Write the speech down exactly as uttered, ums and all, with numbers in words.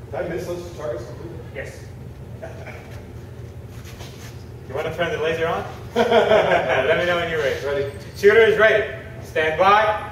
Did I miss those targets completely? Yes. You want to turn the laser on? Let me know when you're ready. Ready. Shooter is ready. Stand by.